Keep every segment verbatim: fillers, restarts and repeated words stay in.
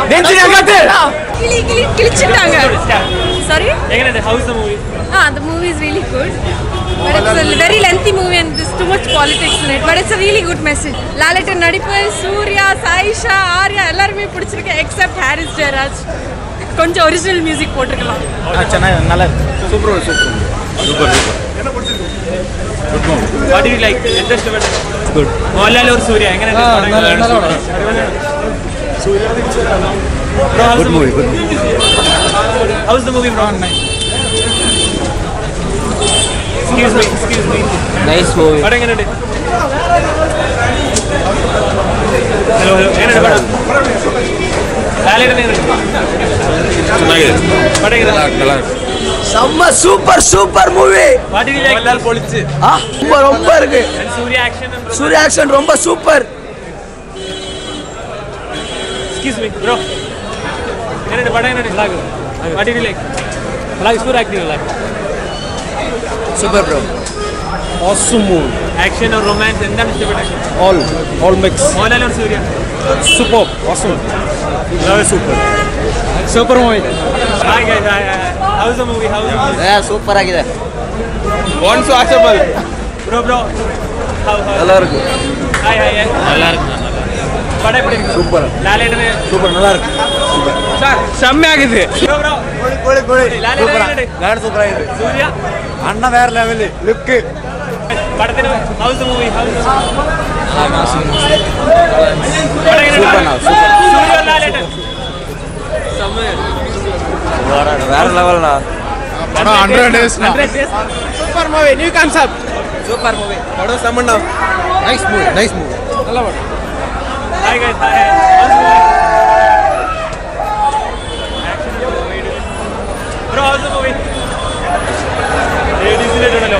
Sorry? How is the movie? Ah, the movie is really good. But it's a very lengthy movie and there's too much politics in it. But it's a really good message. Lalaton Nadipai, Surya, Saisha, Arya, எல்லாருமே பிடிச்சிருக்கு except Haris Jayaraj. கொஞ்சம் original music போட்டுக்கலாம். அச்சனா நல்லா super super. Super super. என்ன பிடிச்சிருக்கு? Good movie. What do you like? Interest about it? Good. Mohanlal or Surya எங்க இருக்கு? நல்லா நல்லா. Surya Good movie, good movie. How is the movie bro? Nice. Excuse me, excuse me. Nice movie. What எங்க இருக்கு? Hello, hello. எங்க இருக்கு? லாலேடன் எங்க இருக்கு? ಚೆನ್ನಾಗಿದೆ. What எங்க இருக்கு? நல்லா செம்ம super super movie. What do you like? mohanlal police. ஆ ரொம்ப ரொம்ப இருக்கு. And Surya action and Surya action ரொம்ப சூப்பர். Excuse me, bro. என்னடா படம் என்னடா? What did you like? like Surya acting like. Super bro. Awesome movie. Action or romance എന്താണ് ഇഷ്ടപ്പെട്ടത്? All all mix. Mohanlal or Surya? Superb. Awesome. Very super. Super movie. Hi guys, hi, hi. How is the movie? How is the movie? ஏ super ஆಗಿದೆ. Once watchable. Bro, bro. How how? நல்லா இருக்கு. Hi, hi. நல்லா இருக்கு. படம் எப்படி இருக்கு? Super. லாலேடன் super நல்லா இருக்கு. சார் செம்மையாகுது. Bro, bro. கோடி கோடி கோடி. லாலேடன் லாலேடன் சூப்பர் ஆಗಿದೆ. Surya அண்ணா வேற லெவல் லுக். படத்துல how is the movie? How is the movie? ஆமா சூப்பர். படம் என்ன? சூப்பர் நான் சூப்பர். Surya லாலேடன். செம்ம. வேற லெவல்னா. படம் one hundred days one hundred days. Super movie new concept. Super movie. படம் செம்மண்ணா. Nice movie nice movie. நல்ல படம். Hi guys, hi. How's the movie? Bro, how's the movie? Ladies ne donalo.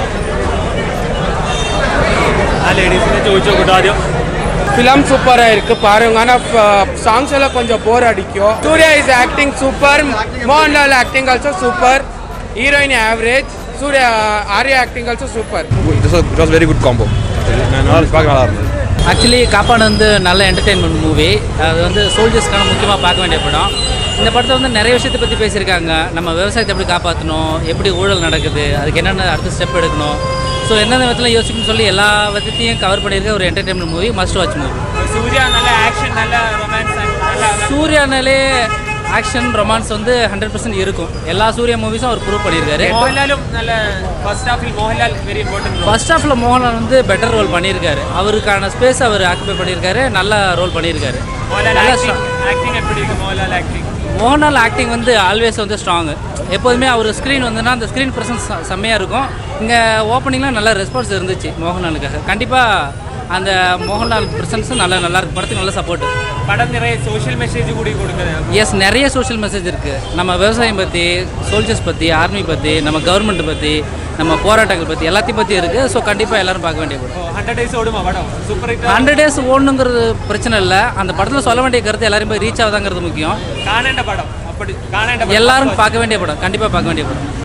Ah, ladies ne choicho kodu adyo. Film super irukku parunga ana songs ella konjam bore adikkum. Surya is acting super, Mohanlal acting also super, heroine average, Surya Arya acting also super. It was, it was very good combo. நான் நாளைக்கு பார்க்க நல்லா இருந்தது. Actually காப்பான் வந்து நல்ல entertainment movie. அது வந்து சோல்ஜர்ஸ்க்கான முக்கியமாக பார்க்க வேண்டிய படம். இந்த படத்தை வந்து நிறைய விஷயத்தை பற்றி பேசியிருக்காங்க. நம்ம விவசாயத்தை எப்படி காப்பாற்றணும், எப்படி ஊழல் நடக்குது, அதுக்கு என்னென்ன அடுத்த ஸ்டெப் எடுக்கணும், ஸோ எந்தெந்த விதத்தில் யோசிக்கணும்னு சொல்லி எல்லா விதத்தையும் கவர் பண்ணியிருக்க ஒரு entertainment movie, must watch movie. Surya நல்ல ஆக்ஷன் நல்ல ரொமான்ஸ் நல்ல சூர்யானாலே ஆக்ஷன் ரொமான்ஸ் வந்து ஹண்ட்ரட் பர்சன்ட் இருக்கும். எல்லா சூர்யா மூவிஸும் அவர் ப்ரூவ் பண்ணியிருக்காரு. மோகன்லாலும் நல்ல ஃபர்ஸ்ட் ஹாஃபில் Mohanlal very important role. First ஹாஃபில் மோகன்லால் வந்து பெட்டர் ரோல் பண்ணியிருக்காரு. அவருக்கான ஸ்பேஸ் அவர் ஆக்குபை பண்ணியிருக்காரு. நல்ல ரோல் பண்ணியிருக்காரு. மோகன்லால் ஆக்டிங் எப்படி இருக்கு? மோகன்லால் ஆக்டிங் மோகன்லால் ஆக்டிங் வந்து ஆல்வேஸ் வந்து ஸ்ட்ராங்கு. எப்போதுமே அவர் ஸ்க்ரீன் வந்துன்னா அந்த ஸ்க்ரீன் ப்ரெசன்ஸ் செம்மையாக இருக்கும். இங்கே ஓப்பனிங்லாம் நல்ல ரெஸ்பான்ஸ் இருந்துச்சு மோகன்லாலுக்காக. கண்டிப்பாக அந்த மோகன்லால் ப்ரெசன்ஸும் நல்லா நல்லா இருக்கு. படத்துக்கு நல்ல சப்போர்ட். படம் நிறைய சோஷியல் மெசேஜ் கூட கொடுக்குது. எஸ், நிறைய சோஷியல் மெசேஜ் இருக்குது. நம்ம விவசாயம் பற்றி, சோல்ஜர்ஸ் பற்றி, ஆர்மி பற்றி, நம்ம கவர்மெண்ட் பற்றி, நம்ம போராட்டங்கள் பற்றி எல்லாத்தையும் பற்றி இருக்குது. ஸோ கண்டிப்பாக எல்லோரும் பார்க்க வேண்டிய படம். ஹண்ட்ரட் டேஸ் ஓடுமா படம்? Super hit. ஹண்ட்ரட் டேஸ் ஓடணுங்கிறது பிரச்சனை இல்லை. அந்த படத்தில் சொல்ல வேண்டிய கருத்து எல்லாரும் போய் ரீச் ஆகுதாங்கிறது முக்கியம். காணேண்ட படம் அப்படி காணேண்ட எல்லாரும் பார்க்க வேண்டிய படம். கண்டிப்பாக பார்க்க வேண்டிய படம்.